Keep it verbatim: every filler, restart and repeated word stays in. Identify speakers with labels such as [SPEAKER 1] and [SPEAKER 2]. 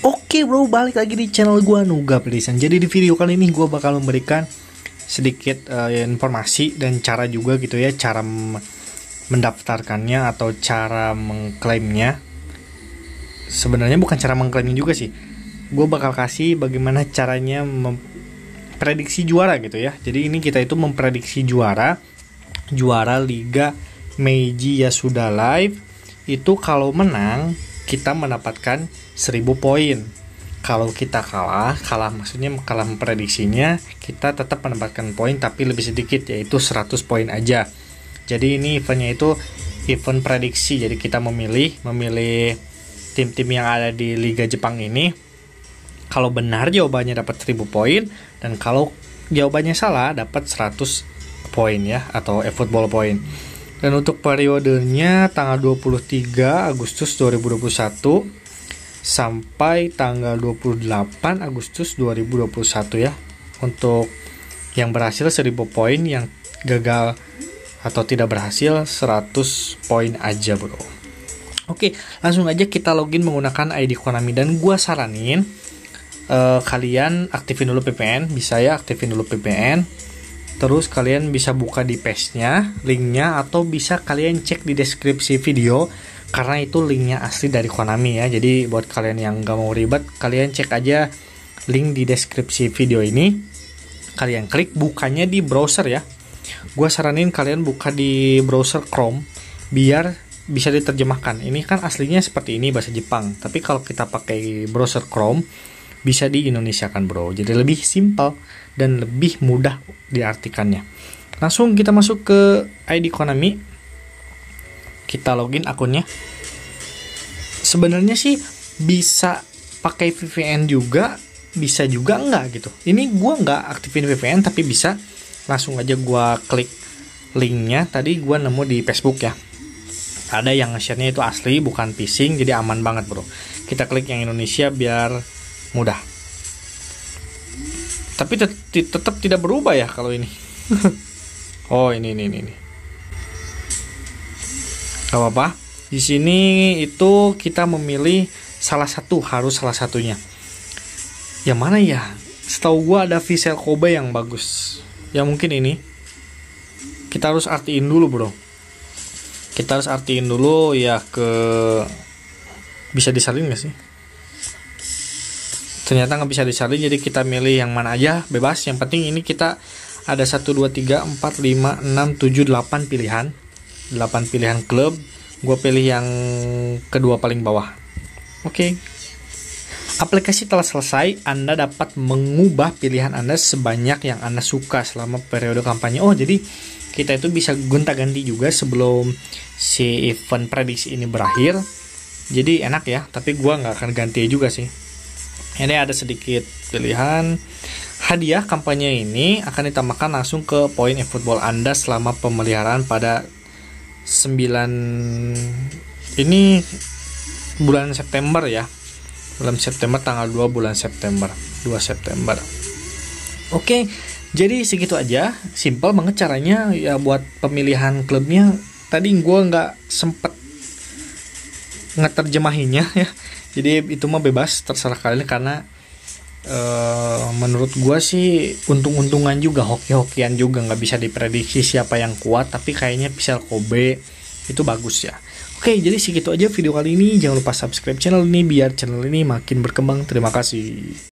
[SPEAKER 1] Oke bro, balik lagi di channel gua Nuga Pelisan. Jadi di video kali ini gua bakal memberikan sedikit uh, informasi dan cara juga gitu ya, cara mendaftarkannya atau cara mengklaimnya. Sebenarnya bukan cara mengklaimnya juga sih. Gua bakal kasih bagaimana caranya memprediksi juara gitu ya. Jadi ini kita itu memprediksi juara, juara Liga Meiji Yasuda Live itu kalau menang kita mendapatkan seribu poin. Kalau kita kalah, kalah maksudnya kalah memprediksinya, kita tetap mendapatkan poin tapi lebih sedikit, yaitu seratus poin aja. Jadi ini eventnya itu event prediksi. Jadi kita memilih memilih tim-tim yang ada di Liga Jepang ini. Kalau benar jawabannya dapat seribu poin, dan kalau jawabannya salah dapat seratus poin ya, atau eFootball poin. Dan untuk periodenya tanggal dua puluh tiga Agustus dua ribu dua puluh satu sampai tanggal dua puluh delapan Agustus dua ribu dua puluh satu ya. Untuk yang berhasil seribu poin, yang gagal atau tidak berhasil seratus poin aja bro. Oke, langsung aja kita login menggunakan I D Konami. Dan gua saranin uh, kalian aktifin dulu V P N. Bisa ya, aktifin dulu V P N. Terus kalian bisa buka di page-nya, linknya, atau bisa kalian cek di deskripsi video, karena itu linknya asli dari Konami ya. Jadi buat kalian yang gak mau ribet, kalian cek aja link di deskripsi video ini. Kalian klik, bukanya di browser ya. Gua saranin kalian buka di browser Chrome biar bisa diterjemahkan. Ini kan aslinya seperti ini bahasa Jepang, tapi kalau kita pakai browser Chrome bisa di Indonesia kan bro. Jadi lebih simpel dan lebih mudah diartikannya. Langsung kita masuk ke I D Konami. Kita login akunnya. Sebenarnya sih bisa pakai V P N juga, bisa juga enggak gitu. Ini gua nggak aktifin V P N tapi bisa. Langsung aja gua klik linknya. Tadi gua nemu di Facebook ya. Ada yang nge-share-nya itu asli, bukan phishing, jadi aman banget bro. Kita klik yang Indonesia biar mudah. Tapi tet tetap tidak berubah ya kalau ini. Oh ini ini ini. Gak apa-apa. Di sini itu kita memilih salah satu, harus salah satunya. Yang mana ya? Setahu gua ada Vissel Kobe yang bagus. Ya mungkin ini. Kita harus artiin dulu bro. Kita harus artiin dulu ya ke. Bisa disalin gak sih? Ternyata nggak bisa disalin, jadi kita milih yang mana aja, bebas. Yang penting ini kita ada satu, dua, tiga, empat, lima, enam, tujuh, delapan pilihan. delapan pilihan klub. Gue pilih yang kedua paling bawah. Oke. Aplikasi telah selesai. Anda dapat mengubah pilihan Anda sebanyak yang Anda suka selama periode kampanye. Oh, jadi kita itu bisa gonta-ganti juga sebelum si event prediksi ini berakhir. Jadi enak ya, tapi gue nggak akan ganti juga sih. Ini ada sedikit pilihan. Hadiah kampanye ini akan ditambahkan langsung ke poin eFootball Anda selama pemeliharaan pada sembilan ini bulan September ya. Bulan September, tanggal dua bulan September. dua September. Oke, jadi segitu aja. Simple banget caranya ya buat pemilihan klubnya. Tadi gue nggak sempet ngeterjemahinnya ya. Jadi itu mah bebas, terserah kalian, karena uh, menurut gua sih untung-untungan juga, hoki-hokian juga, nggak bisa diprediksi siapa yang kuat, tapi kayaknya Vissel Kobe itu bagus ya. Oke, jadi segitu aja video kali ini. Jangan lupa subscribe channel ini biar channel ini makin berkembang. Terima kasih.